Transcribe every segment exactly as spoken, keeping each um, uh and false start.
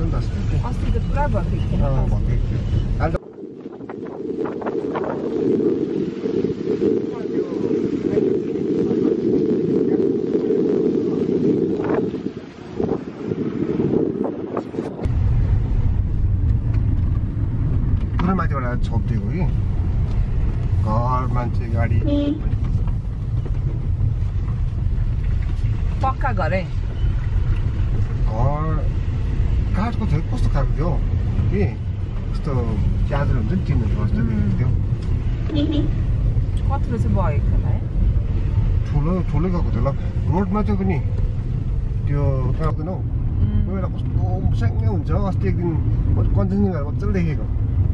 नि त अस्ति अस्ति त पुरा भएको थियो अँ भएको थियो अहिले पुरै माथिबाट छोपिदिएको कि घर मान्छे गाडी पक्का घर है घर काठको थियो कस्तो खालको थियो कि यस्तो च्यादर हुन्छ नि टिनहरू कस्तो देखिएको थियो कत्रो चाहिँ भएको होला है ठुलो ठुलै गएको थियो ल रोडमा चाहिँ पनि त्यो काट्दैन हौ कोही बेला कस्तो स्याङ्गै हुन्छ अस्ति एक दिन कञ्चनजङ्घाहरू मजाले देखेको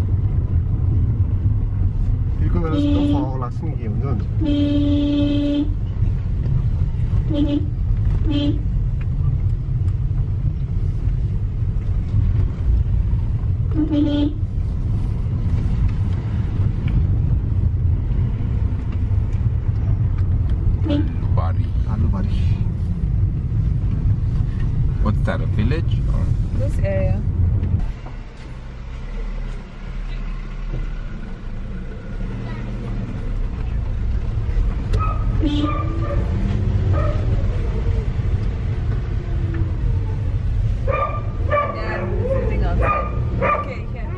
फेरि कोही बेला यस्तो फग लाग्छ नि के हुन्छ Bari. Alubari. What's that, a village? Or? This area. Yeah, sitting outside. Okay, here.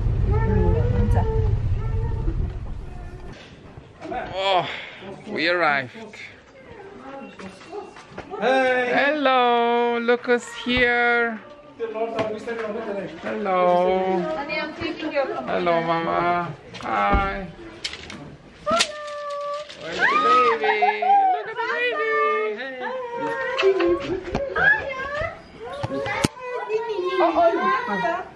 Oh, we arrived. Hey. Hello, look who's here. Hello. Honey, I'm taking your computer. Hello, Mama. Hi. Where's the baby? Look at the baby. Hey. Oh, oh,